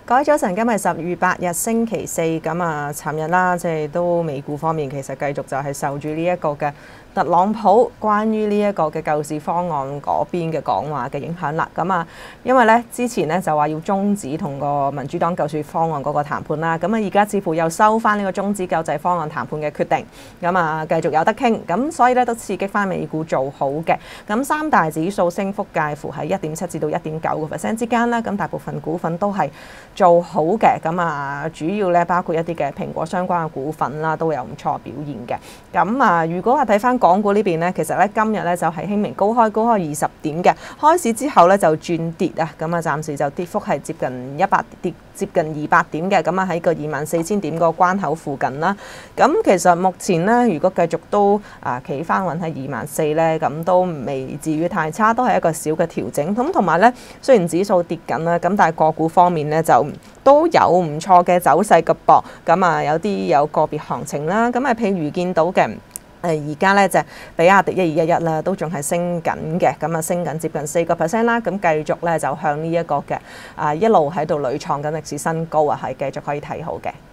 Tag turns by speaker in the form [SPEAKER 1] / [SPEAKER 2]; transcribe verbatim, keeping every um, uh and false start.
[SPEAKER 1] 各位早晨，今日十月八日星期四，咁啊，尋日啦，即係都美股方面其實繼續就係受住呢一個嘅特朗普關於呢一個嘅救市方案嗰邊嘅講話嘅影響啦。咁啊，因為咧之前咧就話要終止同個民主黨救市方案嗰個談判啦，咁啊而家似乎又收翻呢個終止救濟方案談判嘅決定，咁啊繼續有得傾，咁所以咧都刺激翻美股做好嘅。咁三大指數升幅介乎喺一點七至到一點九個 percent 之間啦，咁大部分股份都係做好嘅，咁啊主要咧包括一啲嘅蘋果相關嘅股份啦，都有唔錯表現嘅。咁啊，如果係睇翻港股呢邊咧，其實咧今日咧就係輕微高開，高開二十點嘅，開市之後咧就轉跌啊，咁啊暫時就跌幅係接近一百跌接近二百點嘅，咁啊喺個二萬四千點個關口附近啦。咁其實目前咧，如果繼續都啊企翻穩喺二萬四咧，咁都未至於太差，都係一個小嘅調整。咁同埋咧，雖然指數跌緊啦，咁但係個股方面咧就都有唔錯嘅走勢嘅噃。咁啊有啲有個別行情啦，咁啊譬如見到嘅。誒而家咧就比亞迪一二一一啦，都仲係升緊嘅，咁啊升緊接近四個 percent 啦，咁繼續咧就向呢一個嘅啊一路喺度屢創緊歷史新高啊，係繼續可以睇好嘅。